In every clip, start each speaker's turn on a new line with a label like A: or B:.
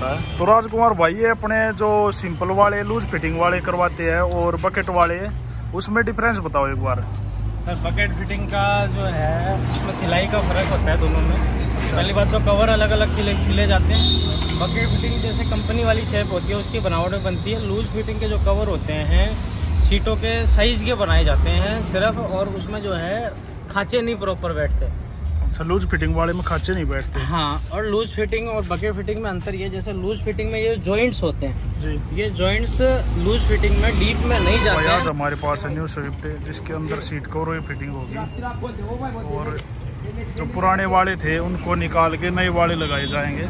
A: होता है। तो राजकुमार भाई ये अपने जो सिंपल वाले लूज फिटिंग वाले करवाते हैं और बकेट वाले, उसमें डिफरेंस बताओ एक बार।
B: सर बकेट फिटिंग का जो है उसमें सिलाई का फ़र्क होता है दोनों में। पहली बात तो कवर अलग अलग सिले जाते हैं। बकेट फिटिंग जैसे कंपनी वाली शेप होती है उसकी बनावट में बनती है। लूज फिटिंग के जो कवर होते हैं सीटों के साइज़ के बनाए जाते हैं सिर्फ, और उसमें जो है खांचे नहीं प्रॉपर बैठते।
A: अच्छा, लूज फिटिंग वाले में खांचे नहीं बैठते।
B: हाँ, और लूज फिटिंग और बकेट फिटिंग में अंतर ये, जैसे लूज फिटिंग में ये जॉइंट्स होते हैं
A: जी,
B: ये जॉइंट्स लूज फिटिंग में डीप में नहीं जाते हैं।
A: हमारे पास है न्यू स्विफ्ट जिसके अंदर सीट कवर फिटिंग होगी, और जो पुराने वाले थे उनको निकाल के नए वाले लगाए जाएंगे।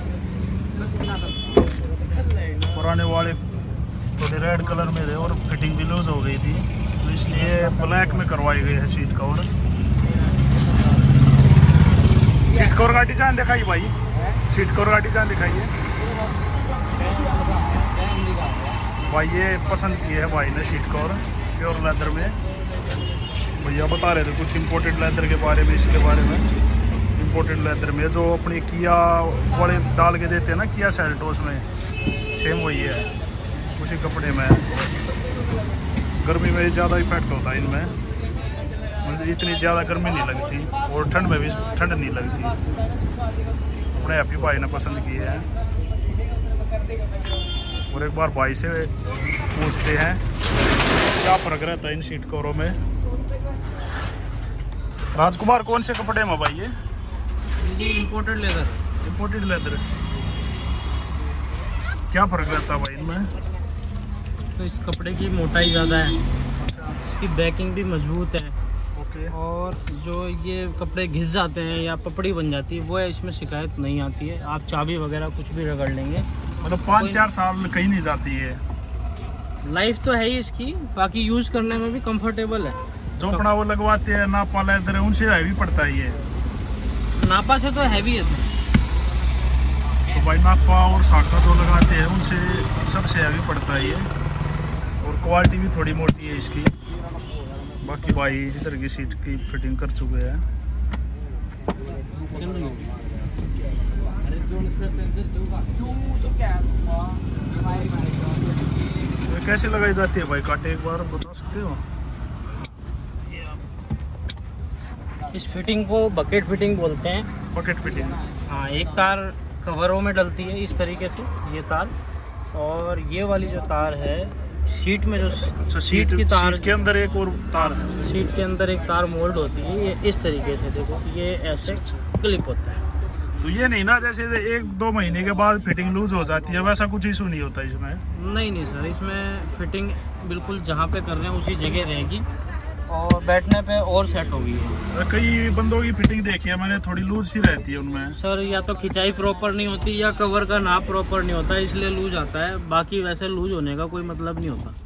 A: पुराने वाले थोड़े रेड कलर में थे और फिटिंग भी लूज हो गई थी, तो इसलिए ब्लैक में करवाई गई है सीट कवर। सीट कवर का डिजाइन दिखाइए भाई, सीट कवर का डिजाइन दिखाइए भाई। ये पसंद की है भाई ने सीट कवर प्योर लेदर में। भैया बता रहे थे कुछ इम्पोर्टेड लेदर के बारे में, इसके बारे में। इम्पोर्टेड लेदर में जो अपनी किया वाले डाल के देते हैं ना, किया सेल्टोस में, सेम वही है, उसी कपड़े में। गर्मी में ज़्यादा इफेक्ट होता है इनमें, मुझे इतनी ज़्यादा गर्मी नहीं लगती और ठंड में भी ठंड नहीं लगती। अपने हैप्पी भाई ने पसंद की है। और एक बार भाई से पूछते हैं क्या फ़र्क रहता है इन सीट कवरों में। राजकुमार कौन से कपड़े में भाई ये?
B: Imported leather.
A: Imported leather. क्या फ़र्क रहता है भाई इनमें?
B: तो इस कपड़े की मोटाई ज़्यादा है, इसकी बैकिंग भी मजबूत है, और जो ये कपड़े घिस जाते हैं या पपड़ी बन जाती है वो है, इसमें शिकायत नहीं आती है। आप चाबी वगैरह कुछ भी रगड़ लेंगे,
A: मतलब 5-4 साल कहीं नहीं जाती है।
B: लाइफ तो है ही इसकी, बाकी यूज़ करने में भी कंफर्टेबल है।
A: जो अपना वो लगवाते हैं नापा लेदर है, उनसे हैवी पड़ता है ये।
B: नापा से तो हैवी है
A: तो भाई नापा और साका जो लगाते हैं उनसे सबसे हैवी पड़ता है ये, और क्वालिटी भी थोड़ी मोटी है इसकी। बाकी भाई इसी तरह की सीट की फिटिंग कर चुके हैं। तो कैसे लगाई जाती है भाई कांटे, एक बार बता सकते हो?
B: इस फिटिंग को बकेट फिटिंग बोलते हैं।
A: Bucket fitting.
B: हाँ, एक तार कवरों में डलती है इस तरीके से, ये तार, और ये वाली जो तार है सीट में, जो
A: अच्छा,
B: सीट की तार
A: सीट के अंदर एक और तार है।
B: सीट के अंदर एक तार मोल्ड होती है, ये इस तरीके से देखो, ये ऐसे क्लिप होता है।
A: तो ये नहीं ना जैसे 1-2 महीने के बाद फिटिंग लूज हो जाती है, वैसा कुछ इशू नहीं होता इसमें?
B: नहीं सर, इसमें फिटिंग बिल्कुल जहाँ पे कर रहे हैं उसी जगह रहेगी, और बैठने पे और सेट होगी।
A: कई बंदों की फिटिंग देखी है मैंने, थोड़ी लूज सी रहती है उनमें।
B: सर या तो खिंचाई प्रॉपर नहीं होती या कवर का नाप प्रॉपर नहीं होता, इसलिए लूज आता है। बाकी वैसे लूज होने का कोई मतलब नहीं होता।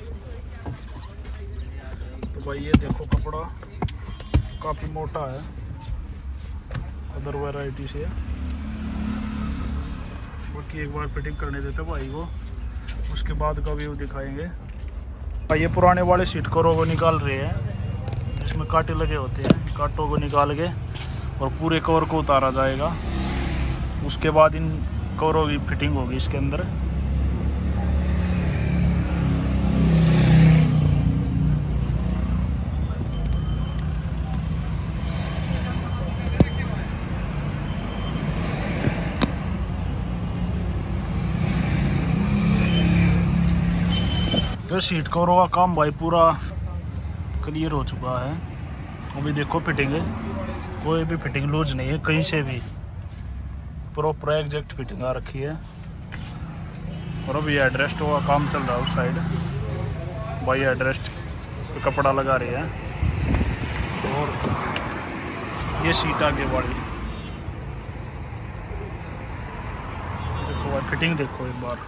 A: तो भाई ये देखो कपड़ा काफ़ी मोटा है अदर वैरायटी से। बाकी एक बार फिटिंग करने देते भाई को, उसके बाद का व्यू दिखाएंगे। ये पुराने वाले सीट कवरों को निकाल रहे हैं, जिसमें कांटे लगे होते हैं। कांटों को निकाल के और पूरे कवर को उतारा जाएगा, उसके बाद इन कवरों की फिटिंग होगी इसके अंदर। तो सीट कवरों का काम भाई पूरा क्लियर हो चुका है। अभी देखो फिटिंग है, कोई भी फिटिंग लूज नहीं है कहीं से भी, प्रॉपर एग्जैक्ट फिटिंग आ रखी है। और अभी एडरेस्ट का काम चल रहा है उस साइड, भाई एडरेस्ट पे कपड़ा लगा रहे हैं। और ये सीट आगे वाली देखो भाई, फिटिंग देखो एक बार।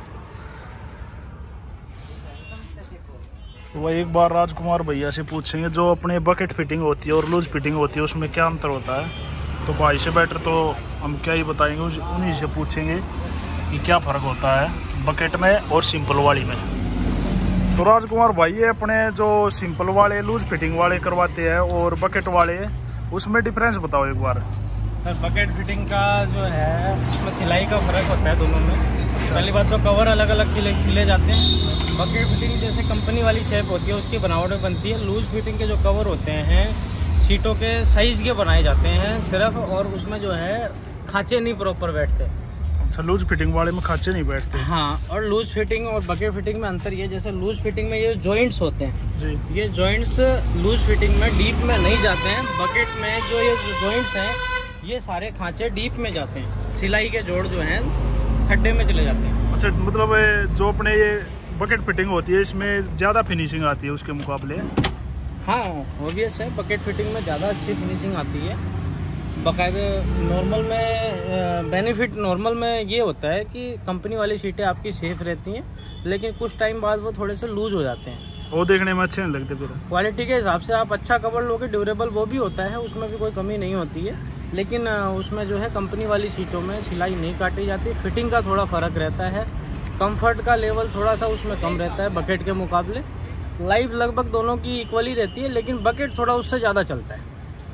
A: तो वही एक बार राजकुमार भैया से पूछेंगे जो अपने बकेट फिटिंग होती है और लूज फिटिंग होती है उसमें क्या अंतर होता है। तो भाई से बेटर तो हम क्या ही बताएंगे, उन्हीं से पूछेंगे कि क्या फ़र्क होता है बकेट में और सिंपल वाली में। तो राजकुमार भाई ये अपने जो सिंपल वाले लूज फिटिंग वाले करवाते हैं और बकेट वाले, उसमें डिफरेंस बताओ एक बार।
B: सर बकेट फिटिंग का जो है उसमें सिलाई का फ़र्क होता है दोनों में। पहली बात तो कवर अलग अलग सिले जाते हैं। बकेट फिटिंग जैसे कंपनी वाली शेप होती है उसकी बनावट में बनती है। लूज फिटिंग के जो कवर होते हैं सीटों के साइज़ के बनाए जाते हैं सिर्फ, और उसमें जो है खांचे नहीं प्रॉपर बैठते।
A: अच्छा, लूज फिटिंग वाले में खांचे नहीं बैठते।
B: हाँ, और लूज फिटिंग और बकेट फिटिंग में अंतर ये, जैसे लूज फिटिंग में ये जॉइंट्स होते हैं
A: जी,
B: ये जॉइंट्स लूज फिटिंग में डीप में नहीं जाते हैं। बकेट में जो ये जॉइंट्स हैं ये सारे खांचे डीप में जाते हैं, सिलाई के जोड़ जो हैं खड्डे में चले जाते हैं।
A: अच्छा, मतलब जो अपने ये बकेट फिटिंग होती है इसमें ज़्यादा फिनिशिंग आती है उसके मुकाबले।
B: हाँ, ऑब्वियस है, बकेट फिटिंग में ज़्यादा अच्छी फिनिशिंग आती है। बाकायदा नॉर्मल में बेनिफिट नॉर्मल में ये होता है कि कंपनी वाली सीटें आपकी सेफ रहती हैं, लेकिन कुछ टाइम बाद वो थोड़े से लूज हो जाते हैं।
A: वो देखने में अच्छे नहीं लगते। फिर
B: क्वालिटी के हिसाब से आप अच्छा कवर लोगे, ड्यूरेबल वो भी होता है, उसमें भी कोई कमी नहीं होती है, लेकिन उसमें जो है कंपनी वाली सीटों में सिलाई नहीं काटी जाती। फिटिंग का थोड़ा फ़र्क रहता है, कंफर्ट का लेवल थोड़ा सा उसमें कम रहता है बकेट के मुकाबले। लाइफ लगभग दोनों की इक्वली रहती है, लेकिन बकेट थोड़ा उससे ज़्यादा चलता है।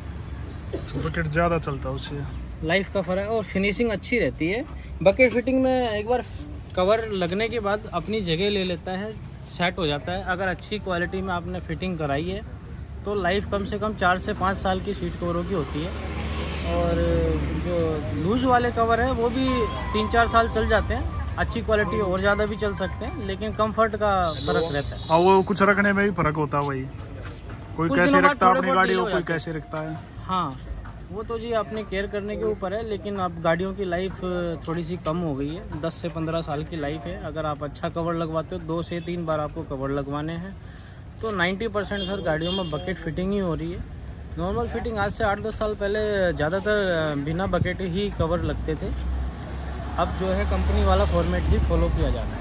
A: बकेट ज़्यादा चलता है उससे,
B: लाइफ का फ़र्क, और फिनिशिंग अच्छी रहती है। बकेट फिटिंग में एक बार कवर लगने के बाद अपनी जगह ले लेता है, सेट हो जाता है। अगर अच्छी क्वालिटी में आपने फिटिंग कराई है तो लाइफ कम से कम 4 से 5 साल की सीट कवरों की होती है। और जो लूज वाले कवर है वो भी 3-4 साल चल जाते हैं, अच्छी क्वालिटी और ज़्यादा भी चल सकते हैं, लेकिन कंफर्ट का फ़र्क रहता है।
A: और वो कुछ रखने में भी फ़र्क होता है। वही कोई कैसे रखता है अपनी गाड़ी को, कोई कैसे रखता है।
B: हाँ, वो तो जी आपने केयर करने के ऊपर है, लेकिन अब गाड़ियों की लाइफ थोड़ी सी कम हो गई है, 10 से 15 साल की लाइफ है। अगर आप अच्छा कवर लगवाते हो, 2 से 3 बार आपको कवर लगवाने हैं, तो 90% सर गाड़ियों में बकेट फिटिंग ही हो रही है। नॉर्मल फिटिंग आज से 8-10 साल पहले ज़्यादातर बिना बकेट ही कवर लगते थे। अब जो है कंपनी वाला फॉर्मेट ही फॉलो किया जाता है।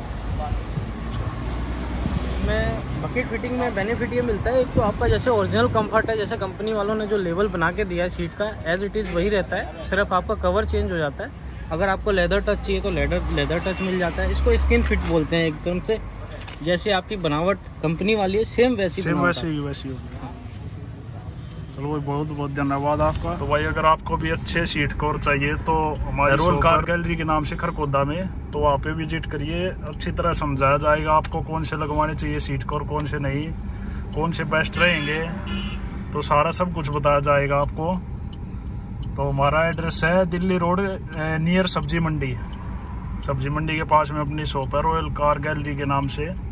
B: इसमें बकेट फिटिंग में बेनिफिट ये मिलता है, एक तो आपका जैसे ओरिजिनल कंफर्ट है, जैसे कंपनी वालों ने जो लेवल बना के दिया है सीट का एज इट इज़ वही रहता है, सिर्फ आपका कवर चेंज हो जाता है। अगर आपको लेदर टच चाहिए तो लेदर टच मिल जाता है। इसको स्किन फिट बोलते हैं, एकदम से जैसे आपकी बनावट कंपनी वाली है सेम वैसी
A: होगी। चलो भाई, बहुत बहुत धन्यवाद आपका। तो भाई अगर आपको भी अच्छे सीट कवर चाहिए तो हमारे रोल कार गैलरी के नाम से खरकोदा में, तो वहाँ पे विजिट करिए। अच्छी तरह समझाया जाएगा आपको कौन से लगवाने चाहिए सीट कवर, कौन से नहीं, कौन से बेस्ट रहेंगे, तो सारा सब कुछ बताया जाएगा आपको। तो हमारा एड्रेस है दिल्ली रोड नियर सब्जी मंडी के पास में अपनी शॉप है, रॉयल कार गैलरी के नाम से।